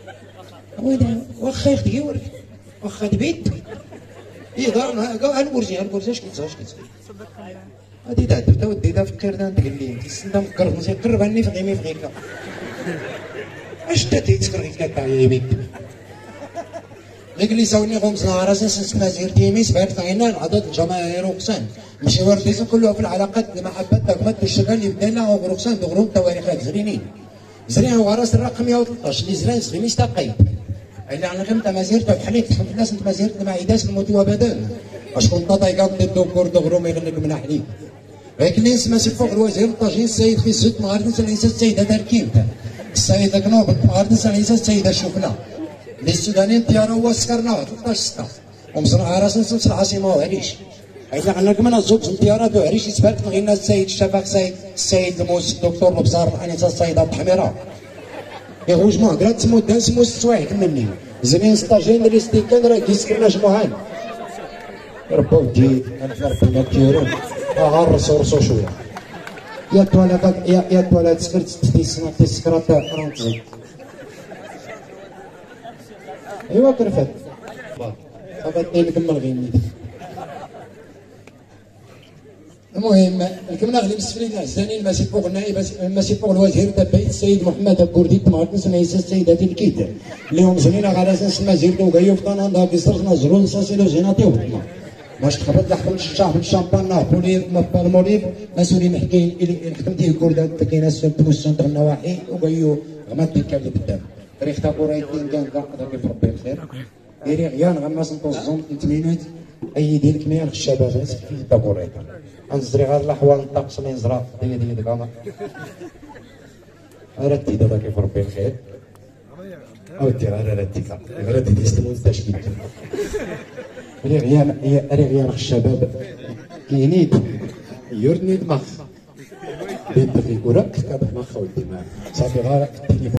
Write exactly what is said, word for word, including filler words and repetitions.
وين واخا يخدي ورك واخا تبيت يهضر كاع الورجي الورجي اش كنت اش كنت هادي تاع درتا ودي دا فكر دا تقول لي تسنى مكر مزيان قرب عني في غيمي في غيكا اش تا تيتكر غيكا تاع يميك لكن اللي ساوني غمس نهار اساس مازير تيميس بعد فعنا العدد الجماهير وقسان ماشي ورديس كله في العلاقات المحبه تاع الشغل اللي بدينا وغرقسان دغرو تواريخات زرينين زرين وراس الرقم مئة وثلاثة عشر اللي زرين زغيميس تاقيد اللي على غير تاع مازير تاع حليت الحمد لله سنت مازير مع عيداس الموت ابدا واش كنت طايقات الدكتور دغرو ما يغلق من حليب لكن اللي نسمع فوق الوزير الطاجين السيد في ست نهار نسال السيده تركيبته السيده كنوب نهار نسال السيده شوفنا للسودانيين طياره هو سكرنا ثلاثة عشر ستة ومصنع راس نسلس العاصمه وعريش اذا عندنا من الزوج الطيارات وعريش يسبق غينا السيد الشفاق سيد السيد الموس الدكتور البزار الانسه السيده الحميره يخرج ما قرات تسمو دان سمو السوايع مني زمين ستاجين اللي ستيكان راه كيسكرنا جمعان ربي ودي انا ربي ما كيرون غير رسو رسو شويه يا تواليت يا يا تواليت سكرت تيسنا تيسكرات فرونتزي ايوا كرفت صافي نكمل غير المهم الكمنا غادي نسفلين الزانين ماشي فوق النائب ماشي فوق الوزير تاع البيت السيد محمد الكردي تمارت نسمع السيده الكيد اللي هم زمينا على اساس مازير وكايو في طنان في صرنا زرون ساسيلو زيناتي وطنا باش تخبط لحم الشاح الشامبان نابولي بالموليف مسؤولي محكي اللي خدمتي الكردات كاينه سنتو السنتر النواحي وكايو غمات كامل قدام تاريخ تابورايتين كان كاع قدر في ربي الخير ديري غيان غماس نتوزون تمينات اي ديال كمية الشباب في تابورايتين انزري غير الاحوال الطقس اللي نزرع دي دي دي كاما رتي دابا كيف ربي الخير اودي غير رتي غير رتي تيستمو التشكيل ري غيان ري غيان الشباب كاينيد يورني دماغ بنت في كره كتاب دماغ ودي صافي غير